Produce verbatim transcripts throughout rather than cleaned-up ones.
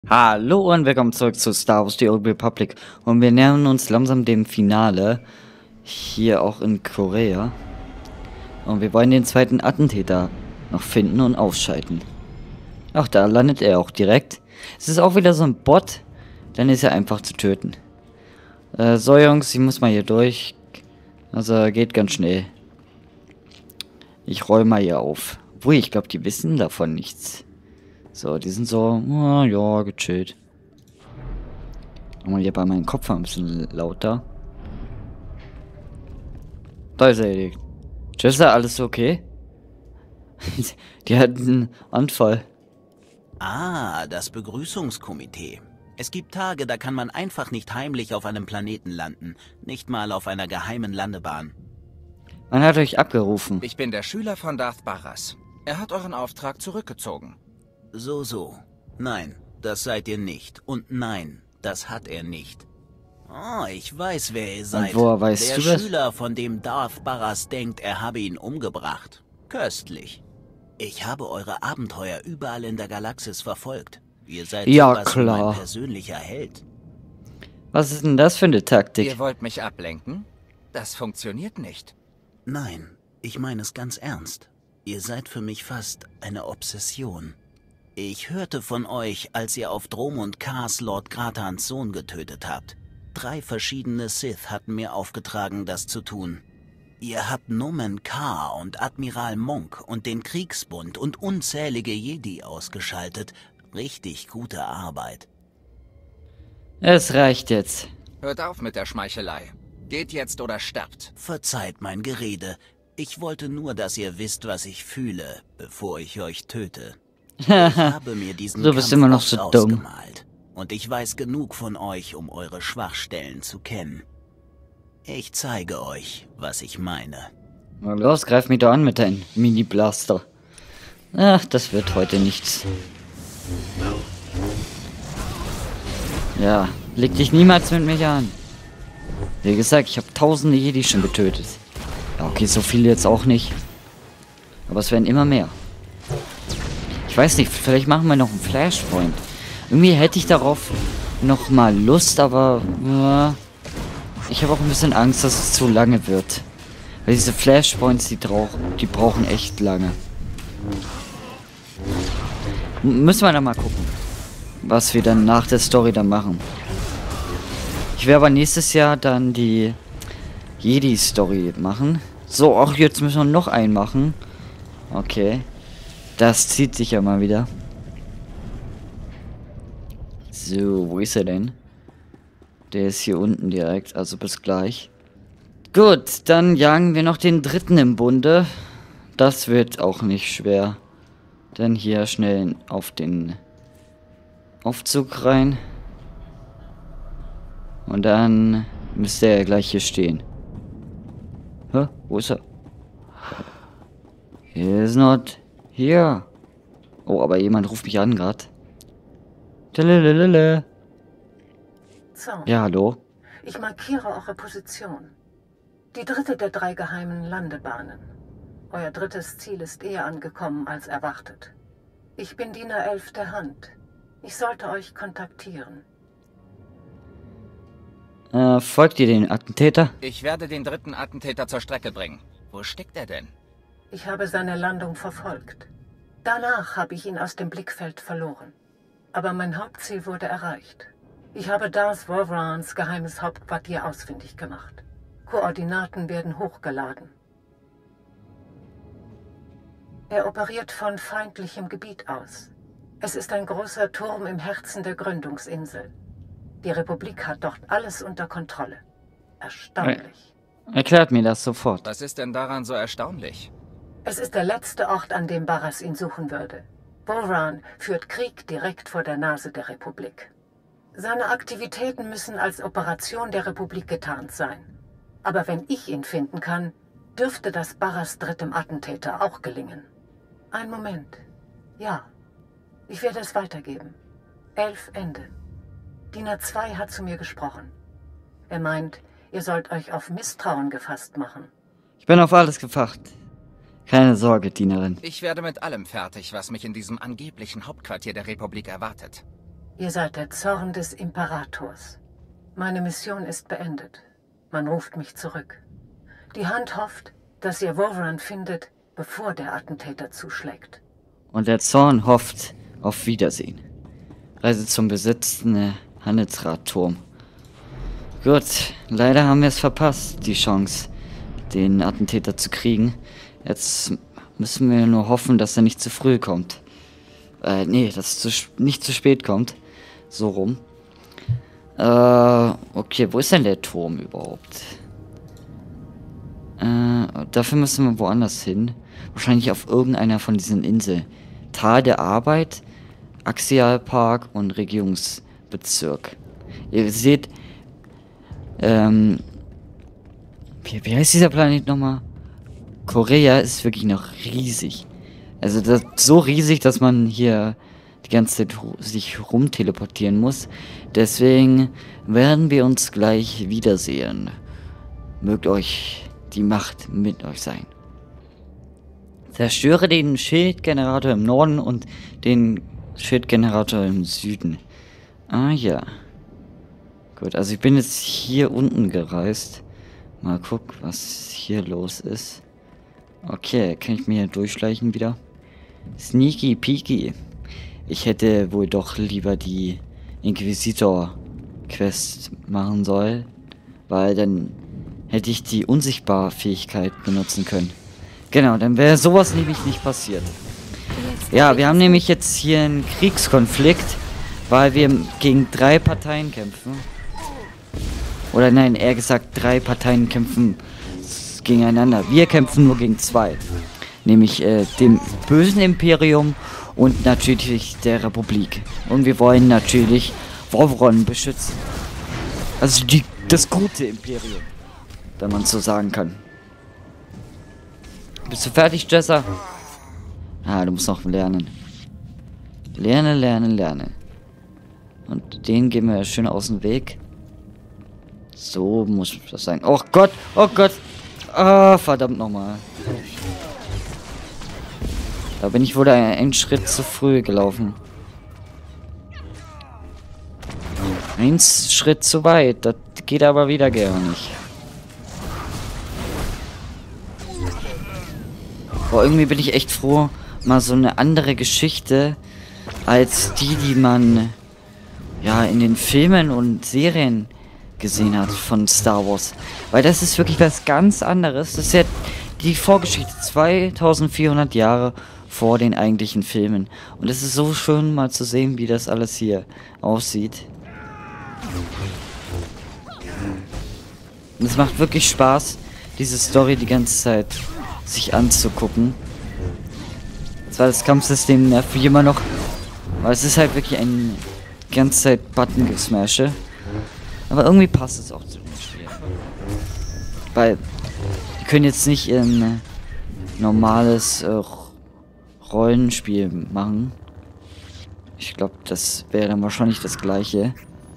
Hallo und willkommen zurück zu Star Wars: The Old Republic. Und wir nähern uns langsam dem Finale. Hier auch in Korea. Und wir wollen den zweiten Attentäter noch finden und ausschalten. Ach, da landet er auch direkt. Es ist auch wieder so ein Bot. Dann ist er einfach zu töten. Äh, so Jungs, ich muss mal hier durch. Also geht ganz schnell. Ich roll mal hier auf. Obwohl, ich glaube, die wissen davon nichts. So, die sind so, oh, ja, gechillt. Mal hier bei meinem Kopf ein bisschen lauter. Da ist er erledigt. Jessa, alles okay? Die hat einen Anfall. Ah, das Begrüßungskomitee. Es gibt Tage, da kann man einfach nicht heimlich auf einem Planeten landen. Nicht mal auf einer geheimen Landebahn. Man hat euch abgerufen. Ich bin der Schüler von Darth Baras. Er hat euren Auftrag zurückgezogen. So, so. Nein, das seid ihr nicht. Und nein, das hat er nicht. Oh, ich weiß, wer ihr seid. Und woher weißt der du das? Schüler, von dem Darth Baras denkt, er habe ihn umgebracht. Köstlich. Ich habe eure Abenteuer überall in der Galaxis verfolgt. Ihr seid ja, sowas wie klar. mein persönlicher Held. Was ist denn das für eine Taktik? Ihr wollt mich ablenken? Das funktioniert nicht. Nein, ich meine es ganz ernst. Ihr seid für mich fast eine Obsession. Ich hörte von euch, als ihr auf Dromund Kars Lord Gratans Sohn getötet habt. Drei verschiedene Sith hatten mir aufgetragen, das zu tun. Ihr habt Nomen Kar und Admiral Monk und den Kriegsbund und unzählige Jedi ausgeschaltet. Richtig gute Arbeit. Es reicht jetzt. Hört auf mit der Schmeichelei. Geht jetzt oder sterbt. Verzeiht mein Gerede. Ich wollte nur, dass ihr wisst, was ich fühle, bevor ich euch töte. Ich habe mir diesen Du bist Kampf immer noch oft so dumm. ausgemalt. Und ich weiß genug von euch, um eure Schwachstellen zu kennen. Ich zeige euch, was ich meine. Na los, greif mich da an mit deinem Mini-Blaster. Ach, das wird heute nichts. Ja, leg dich niemals mit mich an. Wie gesagt, ich habe tausende Jedi schon getötet. Ja, okay, so viele jetzt auch nicht. Aber es werden immer mehr. Ich weiß nicht, vielleicht machen wir noch einen Flashpoint. Irgendwie hätte ich darauf noch mal Lust, aber ja, ich habe auch ein bisschen Angst, dass es zu lange wird. Weil diese Flashpoints, die, die brauchen echt lange. M müssen wir dann mal gucken, was wir dann nach der Story dann machen. Ich werde aber nächstes Jahr dann die Jedi-Story machen. So, auch jetzt müssen wir noch einen machen. Okay. Das zieht sich ja mal wieder. So, wo ist er denn? Der ist hier unten direkt, also bis gleich. Gut, dann jagen wir noch den dritten im Bunde. Das wird auch nicht schwer. Dann hier schnell auf den Aufzug rein. Und dann müsste er gleich hier stehen. Hä? Wo ist er? He is not here. Oh, aber jemand ruft mich an gerade. So, Ja, hallo. ich markiere eure Position. Die dritte der drei geheimen Landebahnen. Euer drittes Ziel ist eher angekommen als erwartet. Ich bin Diener elf der Hand. Ich sollte euch kontaktieren. Äh, folgt ihr den Attentäter? Ich werde den dritten Attentäter zur Strecke bringen. Wo steckt er denn? Ich habe seine Landung verfolgt. Danach habe ich ihn aus dem Blickfeld verloren. Aber mein Hauptziel wurde erreicht. Ich habe Darth Vavrans geheimes Hauptquartier ausfindig gemacht. Koordinaten werden hochgeladen. Er operiert von feindlichem Gebiet aus. Es ist ein großer Turm im Herzen der Gründungsinsel. Die Republik hat dort alles unter Kontrolle. Erstaunlich. Erklärt mir das sofort. Was ist denn daran so erstaunlich? Es ist der letzte Ort, an dem Baras ihn suchen würde. Vovran führt Krieg direkt vor der Nase der Republik. Seine Aktivitäten müssen als Operation der Republik getarnt sein. Aber wenn ich ihn finden kann, dürfte das Baras drittem Attentäter auch gelingen. Ein Moment. Ja, ich werde es weitergeben. Elf Ende. Diener zwei hat zu mir gesprochen. Er meint, ihr sollt euch auf Misstrauen gefasst machen. Ich bin auf alles gefacht. Keine Sorge, Dienerin. Ich werde mit allem fertig, was mich in diesem angeblichen Hauptquartier der Republik erwartet. Ihr seid der Zorn des Imperators. Meine Mission ist beendet. Man ruft mich zurück. Die Hand hofft, dass ihr Voran findet, bevor der Attentäter zuschlägt. Und der Zorn hofft auf Wiedersehen. Reise zum besetzten Handelsradturm. Gut, leider haben wir es verpasst, die Chance, den Attentäter zu kriegen. Jetzt müssen wir nur hoffen, dass er nicht zu früh kommt. Äh, nee, dass es zu, nicht zu spät kommt. So rum. Äh, okay, wo ist denn der Turm überhaupt? Äh, dafür müssen wir woanders hin. Wahrscheinlich auf irgendeiner von diesen Inseln. Tal der Arbeit, Axialpark und Regierungsbezirk. Ihr seht, ähm, wie, wie heißt dieser Planet nochmal? Korea ist wirklich noch riesig. Also das, so riesig, dass man hier die ganze Zeit sich rumteleportieren muss. Deswegen werden wir uns gleich wiedersehen. Mögt euch die Macht mit euch sein. Zerstöre den Schildgenerator im Norden und den Schildgenerator im Süden. Ah ja. Gut, also ich bin jetzt hier unten gereist. Mal gucken, was hier los ist. Okay, kann ich mir hier durchschleichen wieder? Sneaky Peaky. Ich hätte wohl doch lieber die Inquisitor-Quest machen sollen, weil dann hätte ich die Unsichtbar-Fähigkeit benutzen können. Genau, dann wäre sowas nämlich nicht passiert. Ja, wir haben nämlich jetzt hier einen Kriegskonflikt, weil wir gegen drei Parteien kämpfen. Oder nein, eher gesagt, drei Parteien kämpfen gegeneinander. Wir kämpfen nur gegen zwei. Nämlich äh, dem bösen Imperium und natürlich der Republik. Und wir wollen natürlich Voran beschützen. Also die, das gute Imperium, wenn man so sagen kann. Bist du fertig, Jessa? Ah, du musst noch lernen. Lernen, lernen, lernen. Und den gehen wir schön aus dem Weg. So muss das sein. Oh Gott, oh Gott. Ah, verdammt nochmal. Da bin ich wohl einen Schritt zu früh gelaufen. Ein Schritt zu weit. Das geht aber wieder gar nicht. Boah, irgendwie bin ich echt froh, mal so eine andere Geschichte als die, die man ja in den Filmen und Serien gesehen hat von Star Wars. Weil das ist wirklich was ganz anderes. Das ist ja die Vorgeschichte zweitausendvierhundert Jahre vor den eigentlichen Filmen. Und es ist so schön mal zu sehen, wie das alles hier aussieht. Und es macht wirklich Spaß, diese Story die ganze Zeit sich anzugucken. Zwar das Kampfsystem nervt wie immer noch, aber es ist halt wirklich ein die ganze Zeit Button-Gesmashe. Aber irgendwie passt es auch zu dem Spiel. Weil die können jetzt nicht ein normales äh, Rollenspiel machen. Ich glaube, das wäre dann wahrscheinlich das gleiche.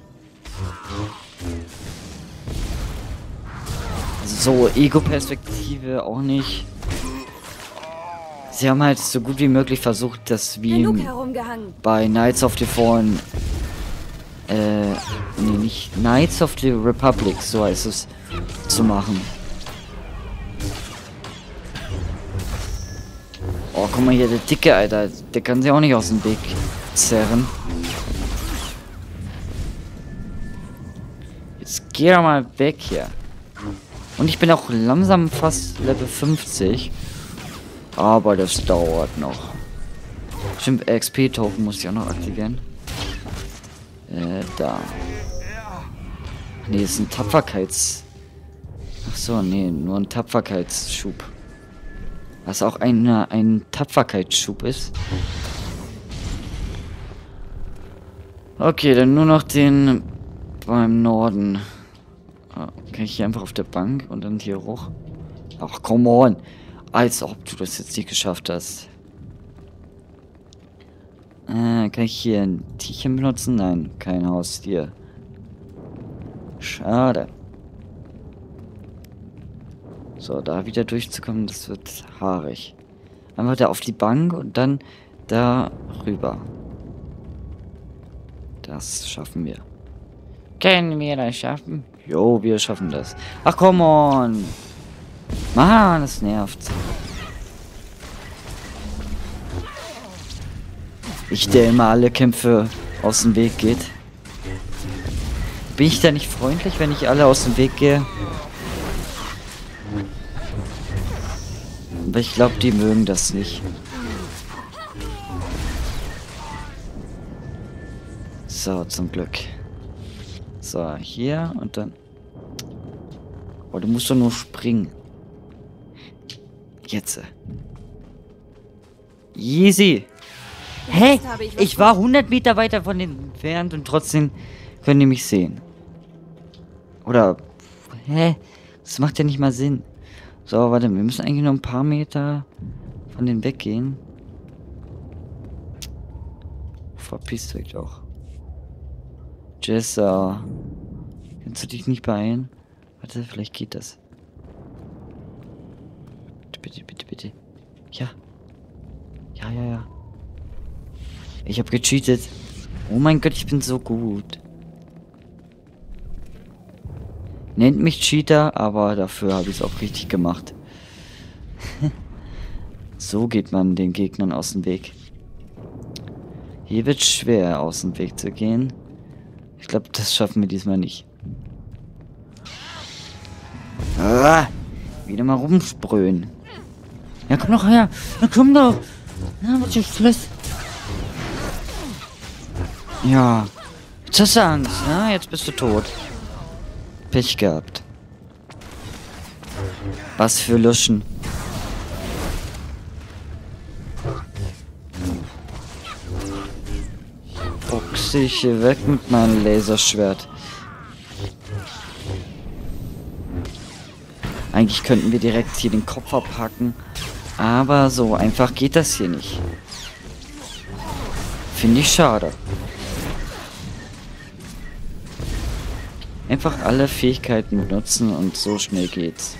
Also so Ego-Perspektive auch nicht. Sie haben halt so gut wie möglich versucht, das wie bei Knights of the Fallen, äh, nee, nicht Knights of the Republic, so heißt es, zu machen. Oh, guck mal hier, der Dicke, Alter, der kann sich auch nicht aus dem Weg zerren. Jetzt geh doch mal weg hier. Und ich bin auch langsam fast Level fünfzig. Aber das dauert noch. Stimmt, X P-Token muss ich auch noch aktivieren. Äh, da. Nee, ist ein Tapferkeits... Ach so, nee, nur ein Tapferkeitsschub. Was auch ein, ein Tapferkeitsschub ist. Okay, dann nur noch den beim Norden. Oh, kann ich hier einfach auf der Bank und dann hier hoch? Ach, come on. Als ob du das jetzt nicht geschafft hast. Äh, kann ich hier ein Tierchen benutzen? Nein, kein Haustier. Schade. So, da wieder durchzukommen, das wird haarig. Einfach da auf die Bank und dann da rüber. Das schaffen wir. Können wir das schaffen? Jo, wir schaffen das. Ach, come on. Mann, das nervt. Ich, der immer alle Kämpfe aus dem Weg geht. Bin ich da nicht freundlich, wenn ich alle aus dem Weg gehe? Aber ich glaube, die mögen das nicht. So, zum Glück. So, hier und dann... Oh, du musst doch nur springen. Jetzt. Easy. Hä? Ich, ich war hundert Meter weiter von denen entfernt und trotzdem können die mich sehen. Oder... Hä? Das macht ja nicht mal Sinn. So, warte, wir müssen eigentlich noch ein paar Meter von denen weggehen. Verpisst euch doch. Jessa. Kannst du dich nicht beeilen? Warte, vielleicht geht das. Bitte, bitte, bitte. Ja. Ja, ja, ja. Ich habe gecheatet. Oh mein Gott, ich bin so gut. Nennt mich Cheater, aber dafür habe ich es auch richtig gemacht. So geht man den Gegnern aus dem Weg. Hier wird es schwer, aus dem Weg zu gehen. Ich glaube, das schaffen wir diesmal nicht. Ah, wieder mal rumsprühen. Ja, komm doch her. Ja, komm doch. Ja, was ist Schluss? Ja. Jetzt hast du Angst, ne? Jetzt bist du tot. Pech gehabt. Was für Luschen. Boxe ich hier weg mit meinem Laserschwert. Eigentlich könnten wir direkt hier den Kopf abhacken. Aber so einfach geht das hier nicht. Finde ich schade. Einfach alle Fähigkeiten benutzen und so schnell geht's.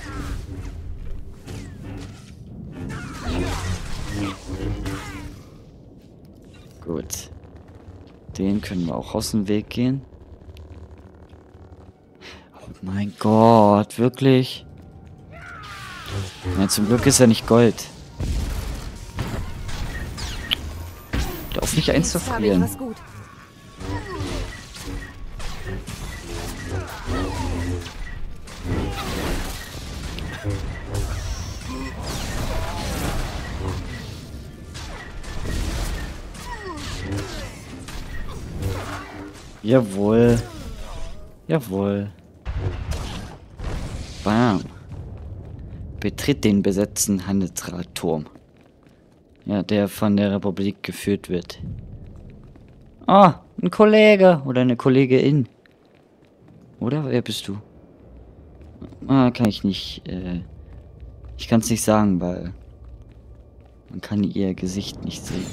Gut. Den können wir auch aus dem Weg gehen. Oh mein Gott, wirklich? Ja, zum Glück ist er nicht Gold. Auf mich einzufrieren. Jawohl. Jawohl. Bam. Betritt den besetzten Handelsradturm. Ja, der von der Republik geführt wird. Ah, ein Kollege oder eine Kollegin. Oder? Wer bist du? Ah, kann ich nicht, äh... Ich kann es nicht sagen, weil... Man kann ihr Gesicht nicht sehen.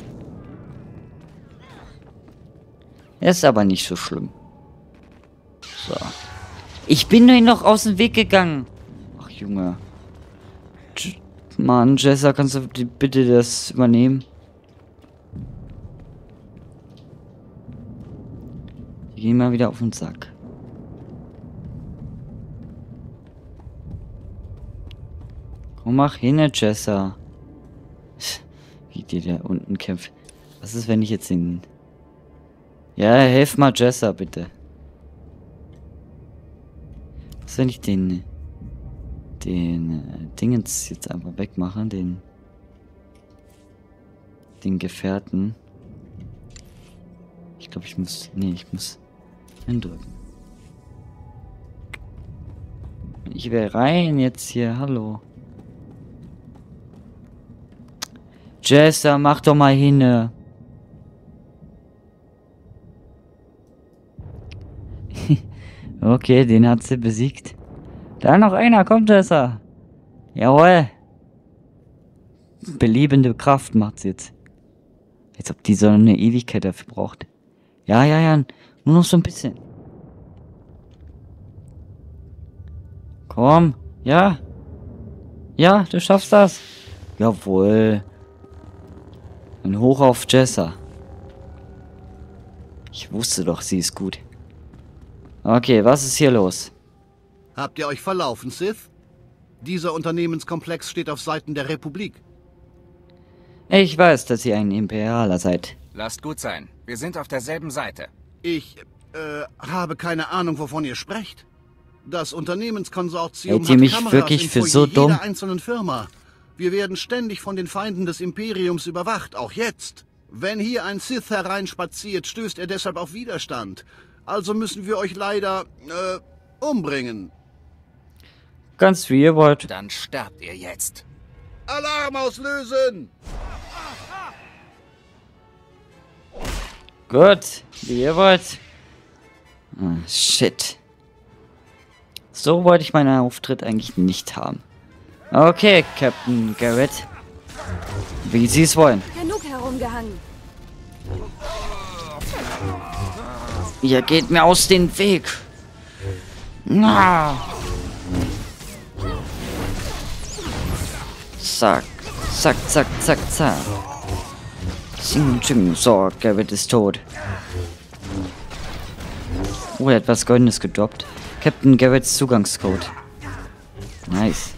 Ist aber nicht so schlimm. So. Ich bin nur noch aus dem Weg gegangen. Ach, Junge. Mann, Jessa, kannst du bitte das übernehmen? Wir gehen mal wieder auf den Sack. Komm, mach hin, Jessa. Wie dir da unten kämpft. Was ist, wenn ich jetzt den... Ja, helf mal Jessa, bitte. Was, wenn ich den... den äh, Dingens jetzt einfach wegmachen, den den Gefährten. Ich glaube, ich muss, nee, ich muss hindrücken. Ich will rein jetzt hier, hallo. Jessa, mach doch mal hin. Okay, den hat sie besiegt. Da noch einer, kommt Jessa. Jawohl. Belebende Kraft macht sie jetzt. Als ob die so eine Ewigkeit dafür braucht. Ja, ja, ja. Nur noch so ein bisschen. Komm. Ja. Ja, du schaffst das. Jawohl. Und hoch auf Jessa. Ich wusste doch, sie ist gut. Okay, was ist hier los? Habt ihr euch verlaufen, Sith? Dieser Unternehmenskomplex steht auf Seiten der Republik. Ich weiß, dass ihr ein Imperialer seid. Lasst gut sein. Wir sind auf derselben Seite. Ich, äh, habe keine Ahnung, wovon ihr sprecht. Das Unternehmenskonsortium Hält ihr hat mich Kameras wirklich im für Foyer so dumm? jeder einzelnen Firma. Wir werden ständig von den Feinden des Imperiums überwacht, auch jetzt. Wenn hier ein Sith hereinspaziert, stößt er deshalb auf Widerstand. Also müssen wir euch leider, äh, umbringen. Ganz wie ihr wollt. Dann sterbt ihr jetzt. Alarm auslösen! Gut, wie ihr wollt. Ah, shit. So wollte ich meinen Auftritt eigentlich nicht haben. Okay, Captain Garrett. Wie Sie es wollen. Genug herumgehangen. Ihr geht mir aus dem Weg. Na. Zack, zack, zack, zack, zack. Ching, ching. So, Garrett ist tot. Oh, er hat was Goldenes gedroppt. Captain Garretts Zugangscode. Nice.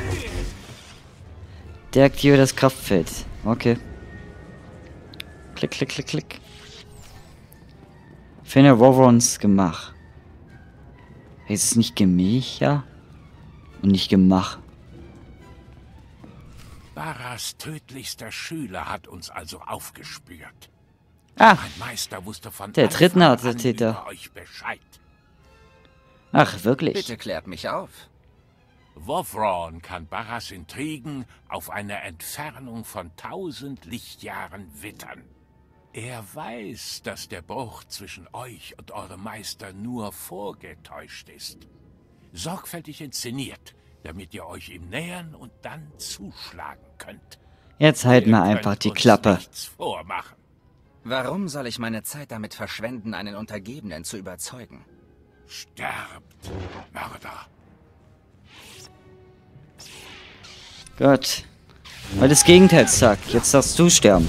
Deaktiviere das Kraftfeld. Okay. Klick, klick, klick, klick. Finde Vorons Gemach. Heißt es nicht Gemächer? Und nicht Gemach. Barras tödlichster Schüler hat uns also aufgespürt. Ah, Mein Meister wusste von der Anfang dritten an Attentäter. über euch Bescheid. Ach, wirklich? Bitte klärt mich auf. Wovron kann Barras Intrigen auf eine Entfernung von tausend Lichtjahren wittern. Er weiß, dass der Bruch zwischen euch und eurem Meister nur vorgetäuscht ist. Sorgfältig inszeniert, damit ihr euch ihm nähern und dann zuschlagen könnt. Jetzt halten wir Ihr einfach könnt die uns Klappe. nichts vormachen. Warum soll ich meine Zeit damit verschwenden, einen Untergebenen zu überzeugen? Sterbt, Mörder. Gut. Weil das Gegenteil sagt. Jetzt darfst du sterben.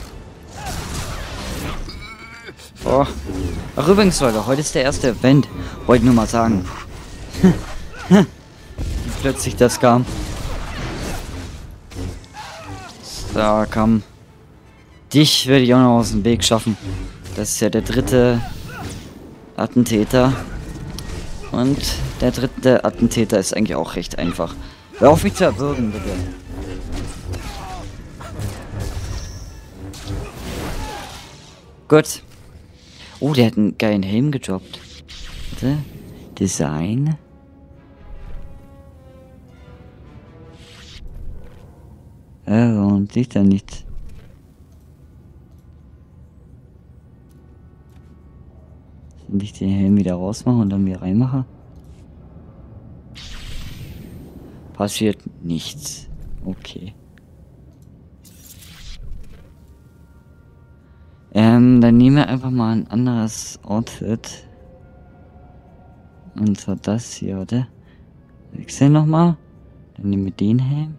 Oh. Ach übrigens, Leute, heute ist der erste Event. Wollte nur mal sagen. Wie plötzlich das kam. So, komm. Dich werde ich auch noch aus dem Weg schaffen. Das ist ja der dritte Attentäter. Und der dritte Attentäter ist eigentlich auch recht einfach. Hör auf mich zu erwürgen, bitte. Gut. Oh, der hat einen geilen Helm gedroppt. Warte. Design. Ja, warum sieht er nicht? Soll ich den Helm wieder rausmachen und dann wieder reinmache? Passiert nichts. Okay. Ähm, dann nehmen wir einfach mal ein anderes Outfit. Und zwar das hier, oder? Wechseln nochmal. Dann nehmen wir den Helm.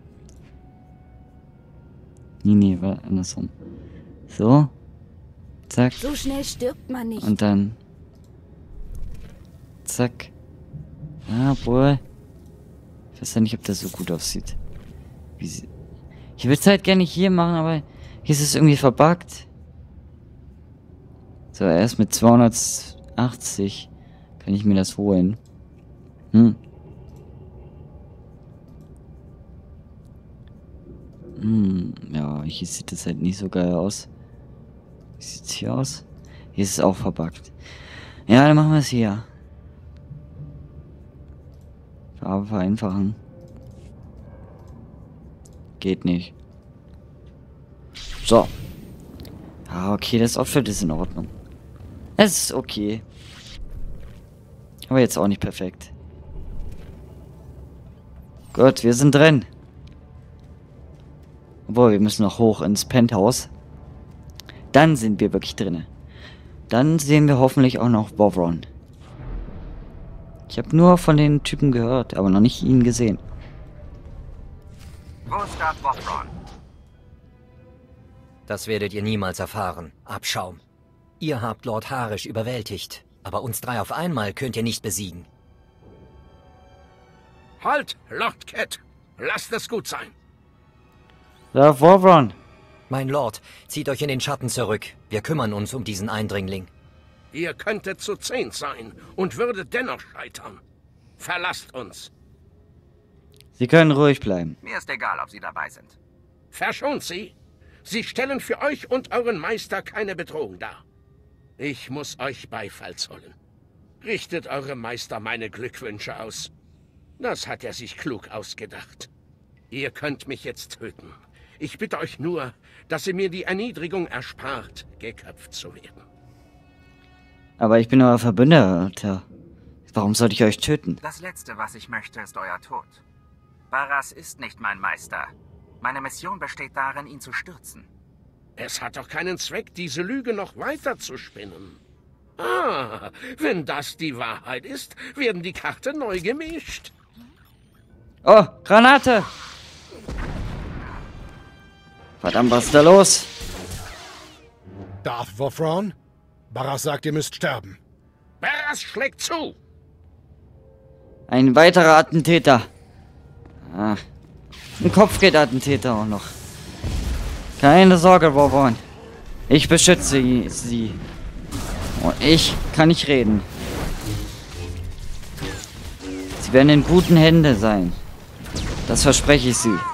Nee, nee, war andersrum. So. Zack. So schnell stirbt man nicht. Und dann. Zack. Ah, obwohl. Ich weiß ja nicht, ob das so gut aussieht. Wie sie ich würde es halt gerne hier machen, aber hier ist es irgendwie verbuggt. So, erst mit zweihundertachtzig kann ich mir das holen. Hm. Hm, ja, hier sieht das halt nicht so geil aus. Wie sieht's hier aus? Hier ist es auch verbuggt. Ja, dann machen wir es hier. Farbe vereinfachen. Geht nicht. So. Ah, okay, das Outfit ist in Ordnung. Es ist okay. Aber jetzt auch nicht perfekt. Gut, wir sind drin. Obwohl, wir müssen noch hoch ins Penthouse. Dann sind wir wirklich drinne. Dann sehen wir hoffentlich auch noch Vovron. Ich habe nur von den Typen gehört, aber noch nicht ihn gesehen. Wo ist Darth Vovron? Das werdet ihr niemals erfahren. Abschaum. Ihr habt Lord Harish überwältigt, aber uns drei auf einmal könnt ihr nicht besiegen. Halt, Lord Cat! Lasst es gut sein! Ja, Vorron. Mein Lord, zieht euch in den Schatten zurück. Wir kümmern uns um diesen Eindringling. Ihr könntet zu zehn sein und würdet dennoch scheitern. Verlasst uns. Sie können ruhig bleiben. Mir ist egal, ob Sie dabei sind. Verschont sie. Sie stellen für euch und euren Meister keine Bedrohung dar. Ich muss euch Beifall zollen. Richtet eurem Meister meine Glückwünsche aus. Das hat er sich klug ausgedacht. Ihr könnt mich jetzt töten. Ich bitte euch nur, dass ihr mir die Erniedrigung erspart, geköpft zu werden. Aber ich bin euer Verbündeter. Warum sollte ich euch töten? Das Letzte, was ich möchte, ist euer Tod. Barras ist nicht mein Meister. Meine Mission besteht darin, ihn zu stürzen. Es hat doch keinen Zweck, diese Lüge noch weiter zu spinnen. Ah, wenn das die Wahrheit ist, werden die Karten neu gemischt. Oh, Granate! Verdammt, was ist da los? Darth Vofron? Barras sagt, ihr müsst sterben. Barras schlägt zu! Ein weiterer Attentäter. Ah, ein Kopfgeldattentäter auch noch. Keine Sorge, Vorron. Ich beschütze sie. Und ich kann nicht reden. Sie werden in guten Händen sein. Das verspreche ich sie.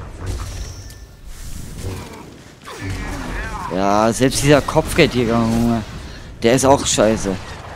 Ja, selbst dieser Kopfgeldjäger, Junge, der ist auch scheiße.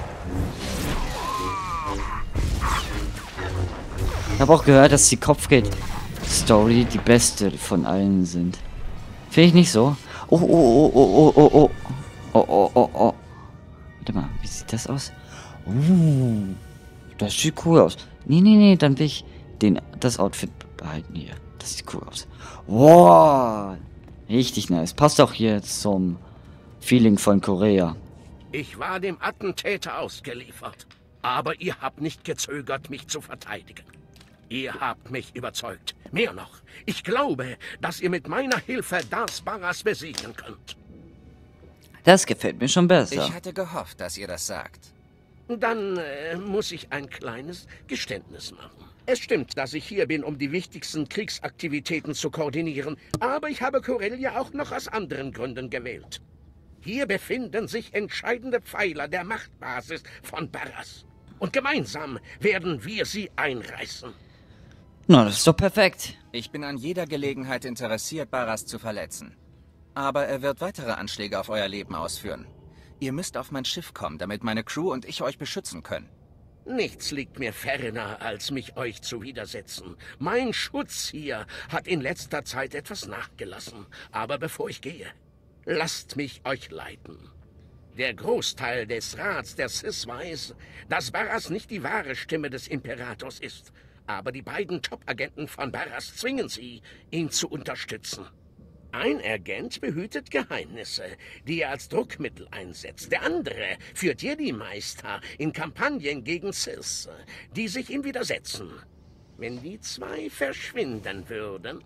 Ich habe auch gehört, dass die Kopfgeld-Story die beste von allen sind. Finde ich nicht so? Oh, oh, oh, oh, oh, oh, oh. Oh, oh, oh, oh. Warte mal, wie sieht das aus? Uh, das sieht cool aus. Nee, nee, nee, dann will ich den, das Outfit behalten hier. Das sieht cool aus. Wow. Richtig nice. Passt auch hier zum Feeling von Korea. Ich war dem Attentäter ausgeliefert. Aber ihr habt nicht gezögert, mich zu verteidigen. Ihr habt mich überzeugt. Mehr noch, ich glaube, dass ihr mit meiner Hilfe Darth Barras besiegen könnt. Das gefällt mir schon besser. Ich hatte gehofft, dass ihr das sagt. Dann äh, muss ich ein kleines Geständnis machen. Es stimmt, dass ich hier bin, um die wichtigsten Kriegsaktivitäten zu koordinieren, aber ich habe Corellia auch noch aus anderen Gründen gewählt. Hier befinden sich entscheidende Pfeiler der Machtbasis von Barras. Und gemeinsam werden wir sie einreißen. Na, das ist doch perfekt. Ich bin an jeder Gelegenheit interessiert, Barras zu verletzen. Aber er wird weitere Anschläge auf euer Leben ausführen. Ihr müsst auf mein Schiff kommen, damit meine Crew und ich euch beschützen können. Nichts liegt mir ferner, als mich euch zu widersetzen. Mein Schutz hier hat in letzter Zeit etwas nachgelassen. Aber bevor ich gehe, lasst mich euch leiten. Der Großteil des Rats der Sith weiß, dass Barras nicht die wahre Stimme des Imperators ist. Aber die beiden Top-Agenten von Barras zwingen sie, ihn zu unterstützen. Ein Agent behütet Geheimnisse, die er als Druckmittel einsetzt. Der andere führt Jedi-Meister in Kampagnen gegen Sith, die sich ihm widersetzen. Wenn die zwei verschwinden würden...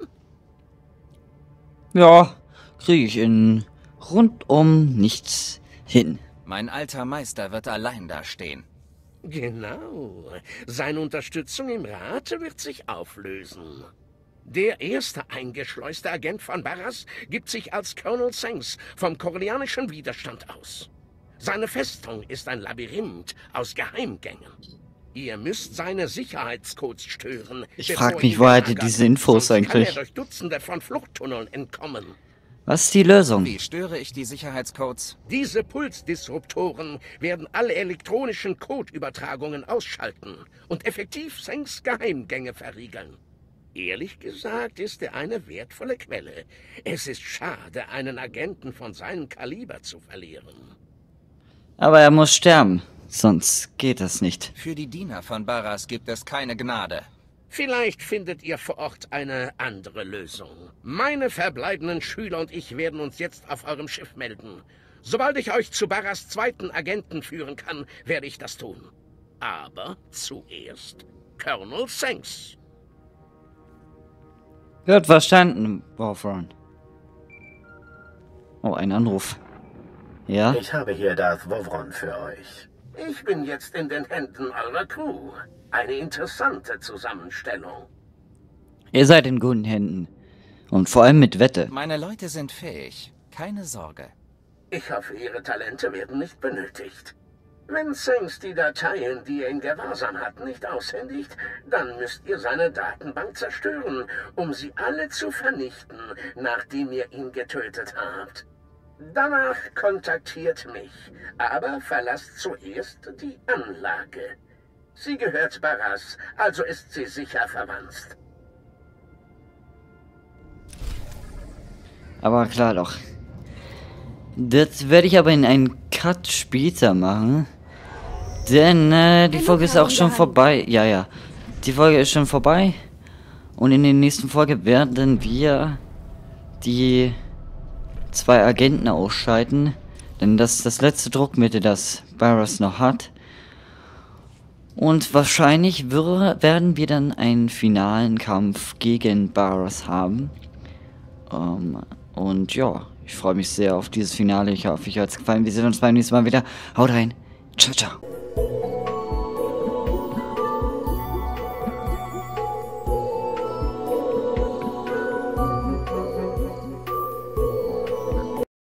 Ja, kriege ich in rundum nichts hin. Mein alter Meister wird allein dastehen. Genau. Seine Unterstützung im Rat wird sich auflösen. Der erste eingeschleuste Agent von Barras gibt sich als Colonel Sengs vom koreanischen Widerstand aus. Seine Festung ist ein Labyrinth aus Geheimgängen. Ihr müsst seine Sicherheitscodes stören. Ich frage mich, woher hat er diese Infos eigentlich? Kann er durch Dutzende von Fluchttunneln entkommen. Was ist die Lösung? Wie störe ich die Sicherheitscodes? Diese Pulsdisruptoren werden alle elektronischen Codeübertragungen ausschalten und effektiv Sengs Geheimgänge verriegeln. Ehrlich gesagt ist er eine wertvolle Quelle. Es ist schade, einen Agenten von seinem Kaliber zu verlieren. Aber er muss sterben, sonst geht das nicht. Für die Diener von Barras gibt es keine Gnade. Vielleicht findet ihr vor Ort eine andere Lösung. Meine verbleibenden Schüler und ich werden uns jetzt auf eurem Schiff melden. Sobald ich euch zu Barras zweiten Agenten führen kann, werde ich das tun. Aber zuerst Colonel Sengs. Wird verstanden, Vorron. Oh, ein Anruf. Ja? Ich habe hier Darth Vovron für euch. Ich bin jetzt in den Händen eurer Crew. Eine interessante Zusammenstellung. Ihr seid in guten Händen. Und vor allem mit Wette. Meine Leute sind fähig. Keine Sorge. Ich hoffe, ihre Talente werden nicht benötigt. Wenn Sings die Dateien, die er in Gewahrsam hat, nicht aushändigt, dann müsst ihr seine Datenbank zerstören, um sie alle zu vernichten, nachdem ihr ihn getötet habt. Danach kontaktiert mich, aber verlasst zuerst die Anlage. Sie gehört Barras, also ist sie sicher verwandt. Aber klar doch. Das werde ich aber in einen Cut später machen. Denn äh, die Folge ist auch schon vorbei. Ja, ja. Die Folge ist schon vorbei. Und in der nächsten Folge werden wir die zwei Agenten ausschalten. Denn das ist das letzte Druckmittel, das Barras noch hat. Und wahrscheinlich wir, werden wir dann einen finalen Kampf gegen Barras haben. Um, und ja, ich freue mich sehr auf dieses Finale. Ich hoffe, euch hat es gefallen. Wir sehen uns beim nächsten Mal wieder. Haut rein. Ciao, ciao.